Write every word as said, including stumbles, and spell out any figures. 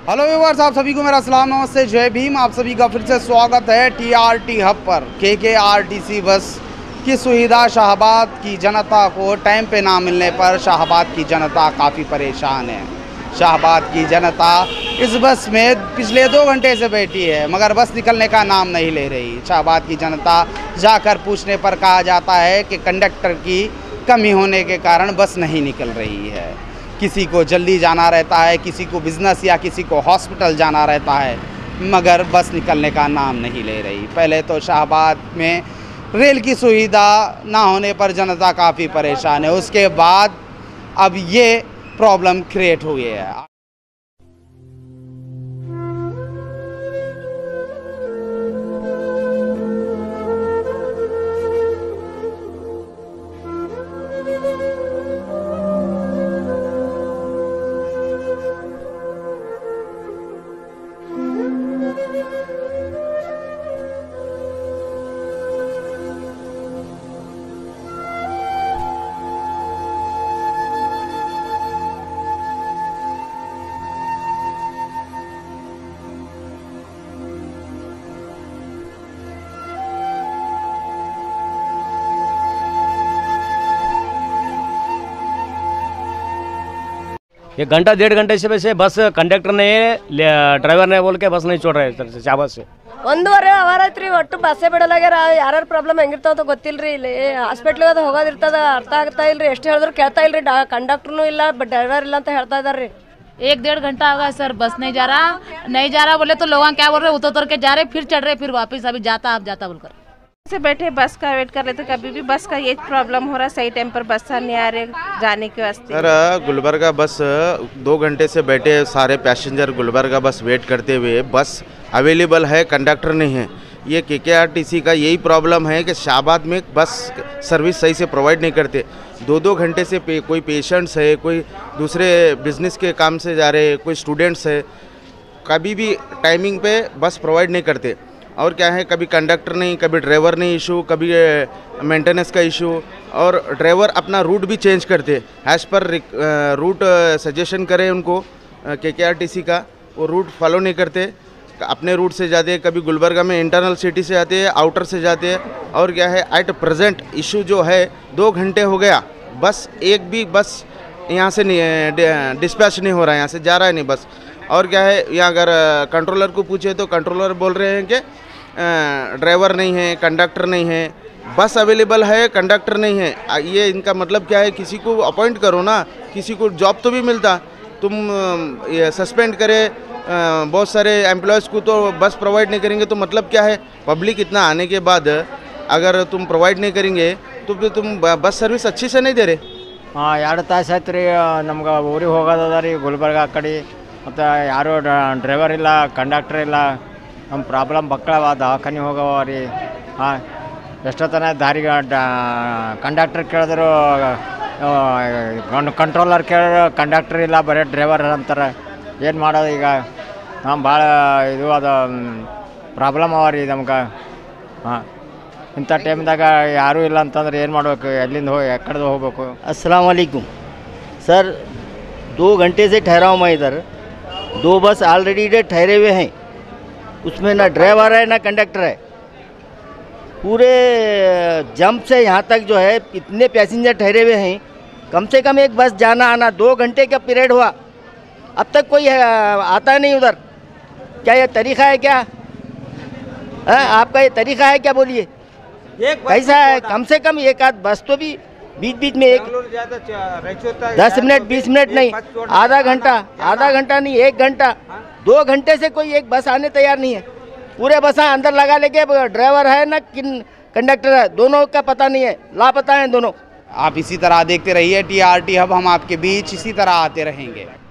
Hello viewers, आप सभी को मेरा सलाम, नमस्ते, जय भीम। आप सभी का फिर से स्वागत है टीआरटी हब पर। केकेआरटीसी बस की सुविधा शाहबाद की जनता को टाइम पे ना मिलने पर शाहबाद की जनता काफ़ी परेशान है। शाहबाद की जनता इस बस में पिछले दो घंटे से बैठी है मगर बस निकलने का नाम नहीं ले रही। शाहबाद की जनता जाकर पूछने पर कहा जाता है कि कंडक्टर की कमी होने के कारण बस नहीं निकल रही है। किसी को जल्दी जाना रहता है, किसी को बिज़नेस या किसी को हॉस्पिटल जाना रहता है, मगर बस निकलने का नाम नहीं ले रही। पहले तो शाहबाद में रेल की सुविधा ना होने पर जनता काफ़ी परेशान है, उसके बाद अब ये प्रॉब्लम क्रिएट हुई है। एक घंटा डेढ़ घंटे से वैसे बस कंडक्टर ने ड्राइवर ने बोल के बस नहीं छोड़ रहे शाहबाद से ಒಂದೂವರೆ ಅವರ್ ಐತ್ರಿ ಒಟ್ಟು ಬಸ್ಸೇ ಬಿಡಲಾಗ್ಯಾರ। ಯಾರ್ಯಾರ ಪ್ರಾಬ್ಲಮ್ ಹೆಂಗಿರ್ತಾವ ಗೊತ್ತಿಲ್ರಿ। ಇಲ್ಲಿ ಹಾಸ್ಪಿಟ್ಲಿಗೆ ಅದು ಹೋಗೋದಿರ್ತದ, ಅರ್ಥ ಆಗ್ತಾ ಇಲ್ರಿ, ಎಷ್ಟು ಹೇಳಿದ್ರು ಕೇಳ್ತಾ ಇಲ್ರಿ। ಕಂಡಕ್ಟರ್ನು ಇಲ್ಲ, ಡ್ರೈವರ್ ಇಲ್ಲ ಅಂತ ಹೇಳ್ತಾ ಇದಾರ್ರಿ। एक डेढ़ घंटा होगा सर, बस नहीं जा रहा नहीं जा रहा बोले तो लोग क्या बोल रहे उतर उतर के जा रहे, फिर चढ़ रहे, फिर वापस अभी जाता अब जाता बोलकर से बैठे बस का वेट कर लेते। कभी भी बस का ये प्रॉब्लम हो रहा है, सही टाइम पर बस नहीं आ रहे जाने के वास्ते। सर गुलबर्गा बस दो घंटे से बैठे सारे पैसेंजर गुलबर्गा बस वेट करते हुए, बस अवेलेबल है, कंडक्टर नहीं है। ये केकेआरटीसी का यही प्रॉब्लम है कि शाहबाद में बस सर्विस सही से प्रोवाइड नहीं करते। दो दो घंटे से पे, कोई पेशेंट्स है, कोई दूसरे बिजनेस के काम से जा रहे, कोई स्टूडेंट्स है, कभी भी टाइमिंग पे बस प्रोवाइड नहीं करते। और क्या है, कभी कंडक्टर नहीं, कभी ड्राइवर नहीं इशू, कभी मेंटेनेंस का इशू, और ड्राइवर अपना रूट भी चेंज करते एज़ पर रूट सजेशन करें उनको केकेआरटीसी का, वो रूट फॉलो नहीं करते, अपने रूट से जाते हैं। कभी गुलबर्गा में इंटरनल सिटी से जाते हैं, आउटर से जाते हैं। और क्या है, एट प्रेजेंट इशू जो है, दो घंटे हो गया बस एक भी बस यहाँ से नहीं डिस्पैच नहीं हो रहा है, यहाँ से जा रहा है नहीं बस। और क्या है, यहाँ अगर कंट्रोलर को पूछे तो कंट्रोलर बोल रहे हैं कि ड्राइवर नहीं है, कंडक्टर नहीं है, बस अवेलेबल है, कंडक्टर नहीं है। ये इनका मतलब क्या है, किसी को अपॉइंट करो ना, किसी को जॉब तो भी मिलता। तुम ये सस्पेंड करे बहुत सारे एम्प्लॉयज़ को, तो बस प्रोवाइड नहीं करेंगे तो मतलब क्या है। पब्लिक इतना आने के बाद अगर तुम प्रोवाइड नहीं करेंगे तो फिर तुम बस सर्विस अच्छी से नहीं दे रहे। ಹಾಂ ಎರಡು ತಾಸು ಆಯ್ತು ರೀ ನಮ್ಗೆ ಊರಿಗೆ ಹೋಗೋದದ ರೀ ಗುಲ್ಬರ್ಗ ಆ ಕಡೆ, ಮತ್ತು ಯಾರು ಡ್ರೈವರ್ ಇಲ್ಲ, ಕಂಡಕ್ಟರ್ ಇಲ್ಲ, ನಮ್ಮ ಪ್ರಾಬ್ಲಮ್ ಬಕ್ಕಳವ, ದವಾಖಾನೆ ಹೋಗವ ರೀ। ಹಾಂ ಎಷ್ಟೊತ್ತನ ದಾರಿಗೆ ಕಂಡಕ್ಟರ್ ಕೇಳಿದ್ರು, ಕಂಟ್ರೋಲರ್ ಕೇಳಿದ್ರು ಕಂಡಕ್ಟರ್ ಇಲ್ಲ, ಬರೀ ಡ್ರೈವರ್ ಅಂತಾರೆ। ಏನು ಮಾಡೋದು ಈಗ? ನಮ್ಮ ಭಾಳ ಇದು ಅದು ಪ್ರಾಬ್ಲಮ್ ಅವ ರೀ ನಮ್ಗೆ। ಹಾಂ ಇಂಥ ಟೈಮ್ದಾಗ ಯಾರೂ ಇಲ್ಲ ಅಂತಂದ್ರೆ ಏನು ಮಾಡಬೇಕು? ಎಲ್ಲಿಂದ ಹೋಗಿ ಎಕ್ಕಡೆ ಹೋಗ್ಬೇಕು? अस्सलाम वालेकुम सर, दो घंटे से ठहरा हूँ मैं इधर। दो बस ऑलरेडी इधर ठहरे हुए हैं, उसमें ना ड्राइवर है ना कंडक्टर है। पूरे जंप से यहाँ तक जो है इतने पैसेंजर ठहरे हुए हैं, कम से कम एक बस जाना आना दो घंटे का पीरियड हुआ, अब तक कोई आता नहीं उधर। क्या ये तरीक़ा है क्या? है आपका ये तरीक़ा है क्या? बोलिए कैसा है? कम से कम एक आध बस तो भी बीच बीच में एक दस मिनट बीस मिनट नहीं, आधा घंटा आधा घंटा नहीं एक घंटा, दो घंटे से कोई एक बस आने तैयार नहीं है। पूरे बस अंदर लगा लेके, ड्राइवर है ना किन कंडक्टर है, दोनों का पता नहीं है, लापता हैं दोनों। आप इसी तरह देखते रहिए टीआरटी हब, हम आपके बीच इसी तरह आते रहेंगे।